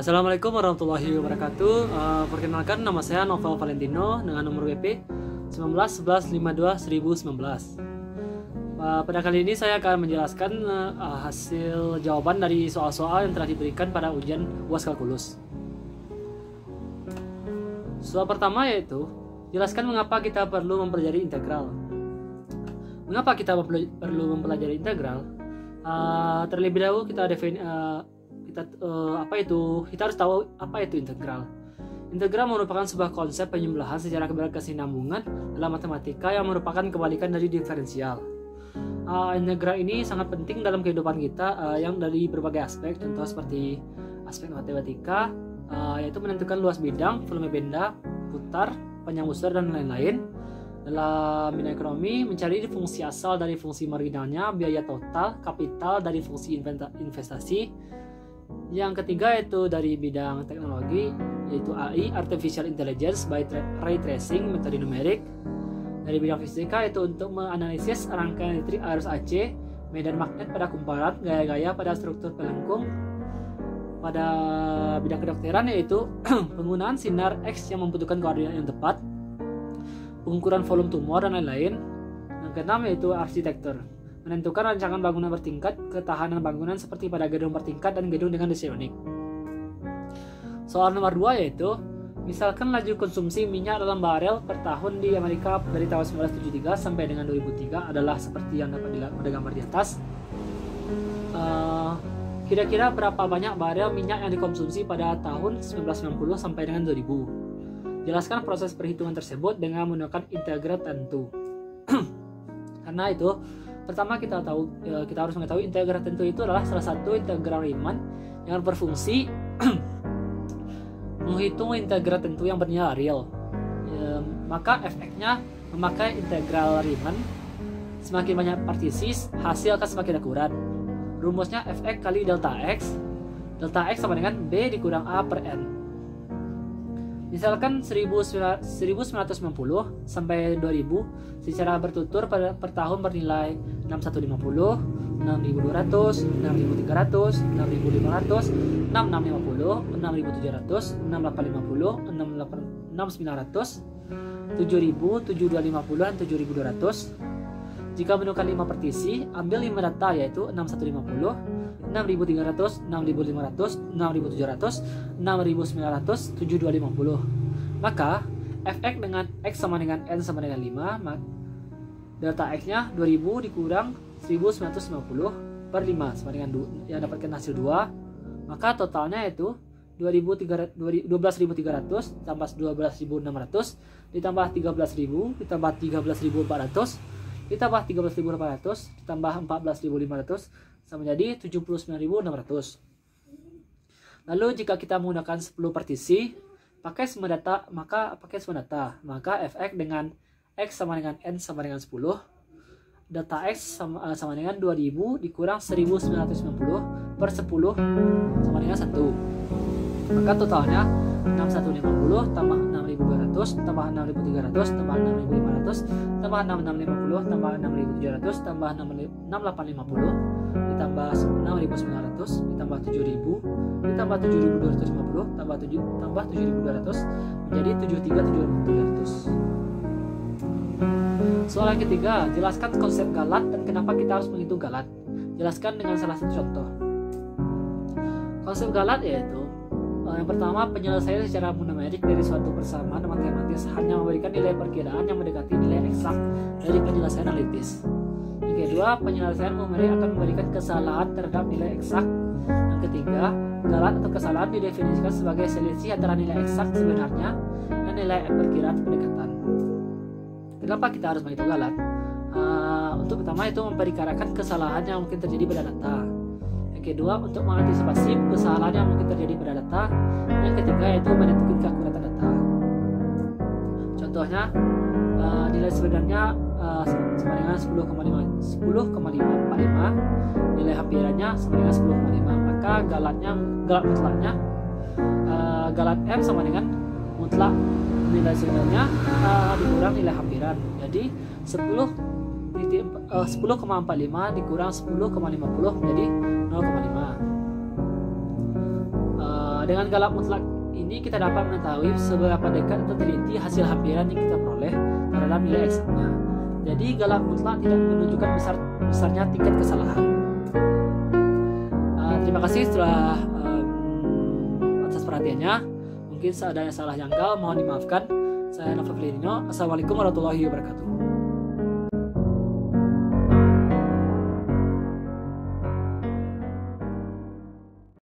Assalamualaikum warahmatullahi wabarakatuh. Perkenalkan, nama saya Novel Valentino dengan nomor WP 1911521019. Pada kali ini saya akan menjelaskan hasil jawaban dari soal-soal yang telah diberikan pada ujian UAS Kalkulus. Soal pertama yaitu, jelaskan mengapa kita perlu mempelajari integral. Mengapa kita perlu mempelajari integral? Terlebih dahulu kita harus tahu apa itu integral. Integral merupakan sebuah konsep penyembelahan secara berkesinambungan dalam matematika yang merupakan kebalikan dari diferensial. Integral ini sangat penting dalam kehidupan kita yang dari berbagai aspek, contoh seperti aspek matematika, yaitu menentukan luas bidang, volume benda, putar, panjang besar, dan lain-lain. Dalam bidang ekonomi, mencari fungsi asal dari fungsi marginalnya, biaya total, kapital dari fungsi investasi. Yang ketiga yaitu dari bidang teknologi, yaitu AI, Artificial Intelligence by Ray Tracing, metode numerik. Dari bidang fisika yaitu untuk menganalisis rangkaian elektrik arus AC, medan magnet pada kumparan, gaya-gaya pada struktur pelengkung. Pada bidang kedokteran yaitu penggunaan sinar X yang membutuhkan koordinat yang tepat, pengukuran volume tumor, dan lain-lain. Yang keenam yaitu arsitektur, menentukan rancangan bangunan bertingkat, ketahanan bangunan seperti pada gedung bertingkat dan gedung dengan desain unik. Soal nomor 2 yaitu, misalkan laju konsumsi minyak dalam barel per tahun di Amerika dari tahun 1973 sampai dengan 2003 adalah seperti yang dapat dilihat pada gambar di atas. Kira-kira berapa banyak barel minyak yang dikonsumsi pada tahun 1990 sampai dengan 2000? Jelaskan proses perhitungan tersebut dengan menggunakan integral tentu. Karena itu, pertama kita harus mengetahui integral tentu itu adalah salah satu integral Riemann yang berfungsi menghitung integral tentu yang bernilai real. Maka fx-nya memakai integral Riemann. Semakin banyak partisi, hasil akan semakin akurat. Rumusnya fx kali delta x. Delta x sama dengan b dikurang a per n. Misalkan 1990 sampai 2000 secara bertutur per tahun bernilai 6150, 6200, 6300, 6500, 6650, 6700, 6850, 6900, 7000, 7250, dan 7200. Jika menemukan 5 partisi, ambil 5 data yaitu 6150, 6300, 6500, 6700, 6900, 7250. Maka fx dengan x sama dengan n sama dengan 5, delta x-nya 2000 dikurang 1950 per 5 sama dengan 2, yang dapatkan hasil 2. Maka totalnya yaitu 12.300 tambah 12.600 ditambah 13.000 ditambah 13.400 ditambah 13.800 ditambah 14.500 sama jadi 79.600. Lalu jika kita menggunakan 10 partisi, pakai semua data, maka fx dengan x sama dengan n sama dengan 10, data x sama dengan 2000 dikurang 1990 per 10 sama dengan 1. Maka totalnya 6150 tambah 6200 tambah 6300 tambah 6500 tambah 6650 tambah 6700 tambah 6850 ditambah 6900 ditambah 7000 ditambah 7250 tambah 7200 menjadi 73700. Soal yang ketiga, jelaskan konsep galat dan kenapa kita harus menghitung galat. Jelaskan dengan salah satu contoh. Konsep galat yaitu, yang pertama, penyelesaian secara numerik dari suatu persamaan matematis hanya memberikan nilai perkiraan yang mendekati nilai eksak dari penyelesaian analitis. Yang kedua, penyelesaian numerik akan memberikan kesalahan terhadap nilai eksak. Yang ketiga, galat atau kesalahan didefinisikan sebagai selisih antara nilai eksak sebenarnya dan nilai perkiraan pendekatan. Kenapa kita harus menghitung galat? Untuk pertama itu memperkirakan kesalahan yang mungkin terjadi pada data. Kedua, untuk mengantisipasi kesalahan yang mungkin terjadi pada data. Yang ketiga yaitu menentukan keakuratan data. Contohnya, nilai sebenarnya sama dengan 10,545, nilai hampirannya sama dengan 10,5. Maka galat mutlaknya galat m sama dengan mutlak nilai sebenarnya dikurang nilai hampiran. Jadi 10,45 dikurang 10,50 menjadi 0,5. Dengan galak mutlak ini kita dapat mengetahui seberapa dekat atau teliti hasil hampiran yang kita peroleh terhadap nilai eksaknya. Jadi galak mutlak tidak menunjukkan besarnya tingkat kesalahan. Terima kasih setelah atas perhatiannya. Mungkin ada yang salah janggal, mohon dimaafkan. Saya Nova Filerino. Assalamualaikum warahmatullahi wabarakatuh.